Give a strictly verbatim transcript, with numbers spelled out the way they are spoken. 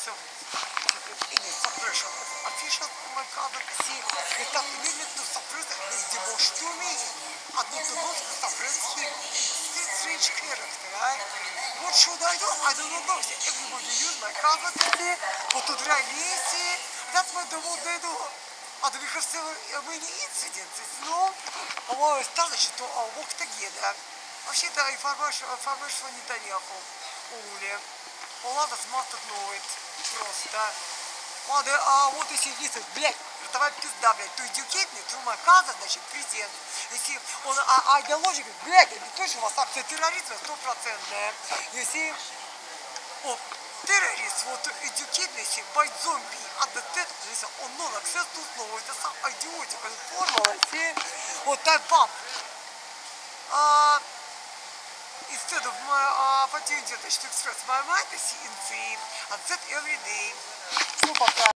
So, any suppression of official communicacji это именно suppressed the debauchery одну тудовку suppress him. It's strange character, right? What should I do? I don't know. Everybody use my capacity, but to drive easy. That's what the what they do. And we have several many incidents, no? По-моему, стало, что walk together. Вообще-то информация, информация не Таньяху. Уле. Ладно, смотрит новый. Просто. Ладно, а вот если листать, блядь, давай пизда, блядь, to educate me, through my cousin, значит, президент. Если он, а идеология, блядь, это точно у вас акция терроризма стопроцентная. Если, о, terrorists want to educate me by zombie at the death, если он non access to snow, это сам идиотика, формула, если, вот type up. Uh, instead of my uh, opportunity to express my mind, I see in dream, and that every day. Все, пока.